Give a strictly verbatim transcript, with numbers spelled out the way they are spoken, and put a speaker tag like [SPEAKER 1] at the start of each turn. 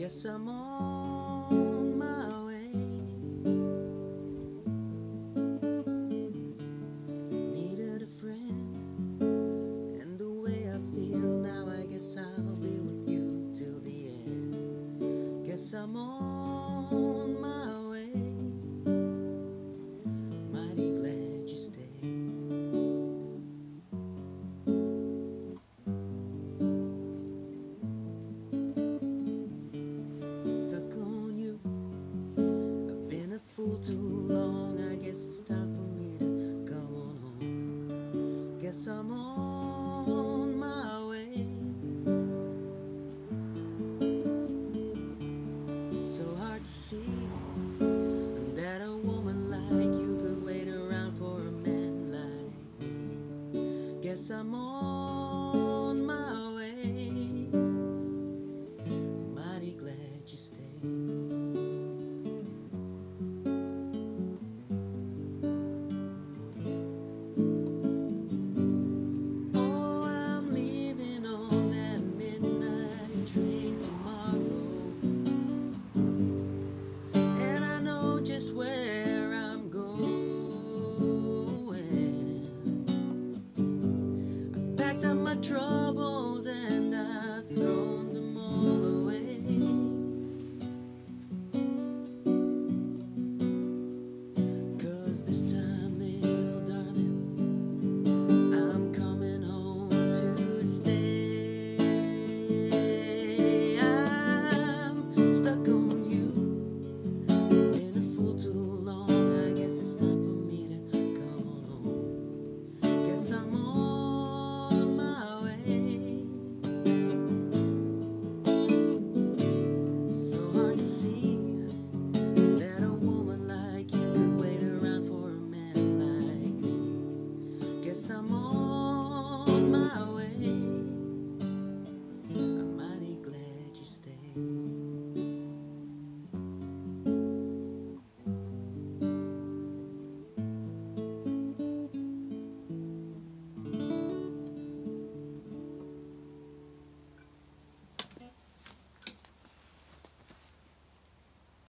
[SPEAKER 1] Guess I'm on my way. Needed a friend, and the way I feel now, I guess I'll be with you till the end. Guess I'm on my way. Mighty glad you stayed. Stuck on you. I've been a fool too long. I guess it's time for me to come on home. Guess I'm on my way. So hard to see